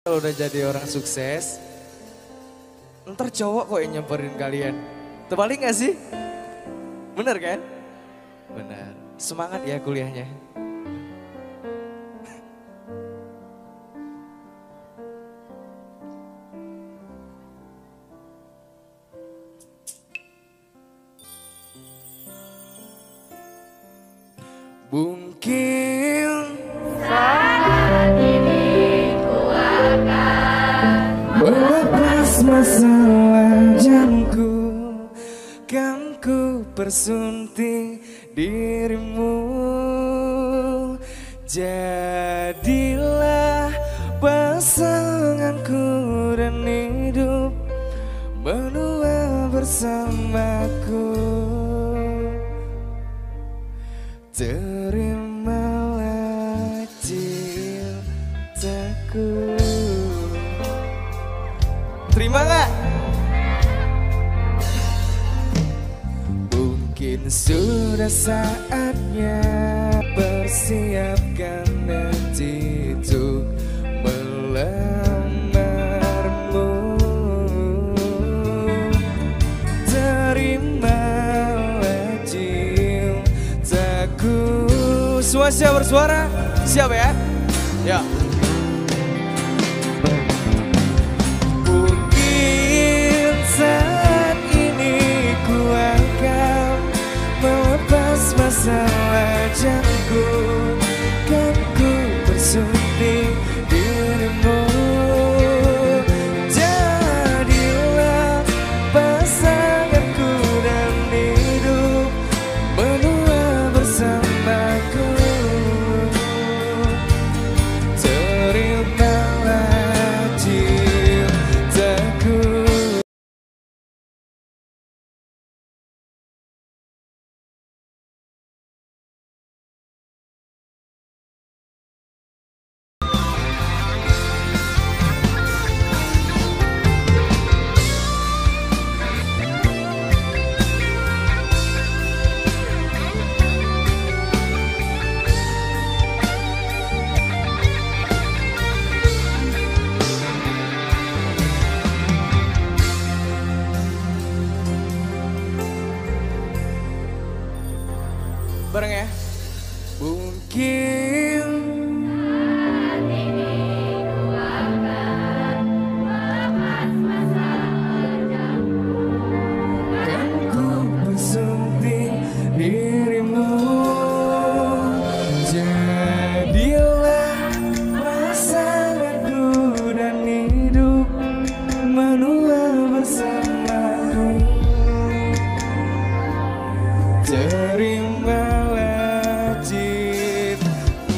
Kalau udah jadi orang sukses, ntar cowok kok yang nyamperin kalian. Terbalik gak sih? Bener kan? Bener. Semangat ya kuliahnya. Mungkin saat ini ku akan melepas masalah jamku, kan ku persunting dirimu. Jadilah pasanganku dan hidup menua bersamaku. Terimalah cintaku. Terima gak? Mungkin sudah saatnya persiapkan hati untuk melamarmu. Terimalah cintaku. Semua siap bersuara? Siap ya? Ya. Mungkin saat ini ku akan melepas masalah jamku, kan ku bersunting dirimu. Jadilah pasanganku dan hidup menua bersamaku. Terimalah cintaku. Bareng ya. Mungkin saat ini ku akan melepas masalah jamku, kan ku bersunting dirimu. Jadilah pasanganku dan hidup menua bersamaku. Terimalah cinta.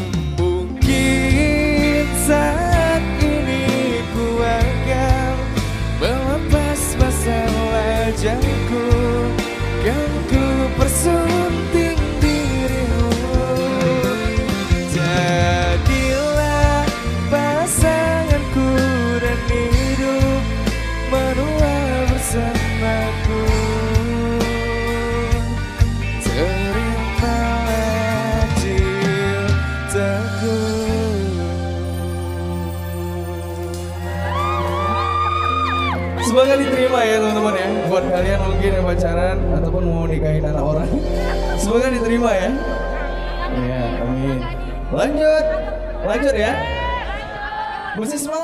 Mungkin saat ini ku akan melepas masalah jamku, kan ku persunting dirimu. Jadilah pasanganku dan hidup menua bersamaku. Terimalah cintaku. Semoga diterima ya teman-teman ya. Buat kalian mungkin yang pacaran ataupun mau nikahin anak orang, semoga diterima ya. Ya, amin. Lanjut, lanjut ya. Mesti semangat.